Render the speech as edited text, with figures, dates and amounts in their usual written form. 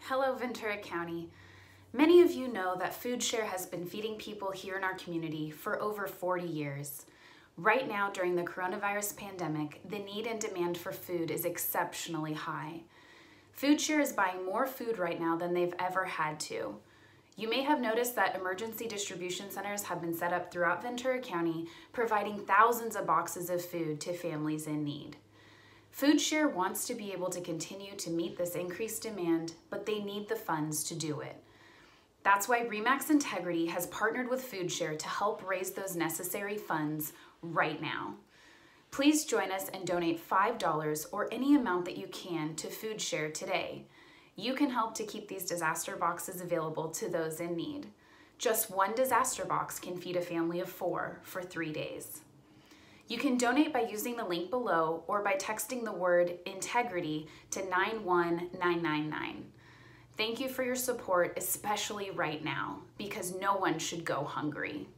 Hello, Ventura County. Many of you know that FoodShare has been feeding people here in our community for over 40 years. Right now, during the coronavirus pandemic, the need and demand for food is exceptionally high. FoodShare is buying more food right now than they've ever had to. You may have noticed that emergency distribution centers have been set up throughout Ventura County, providing thousands of boxes of food to families in need. FoodShare wants to be able to continue to meet this increased demand, but they need the funds to do it. That's why RE/MAX Integrity has partnered with FoodShare to help raise those necessary funds right now. Please join us and donate $5 or any amount that you can to FoodShare today. You can help to keep these disaster boxes available to those in need. Just one disaster box can feed a family of 4 for 3 days. You can donate by using the link below or by texting the word integrity to 91999. Thank you for your support, especially right now, because no one should go hungry.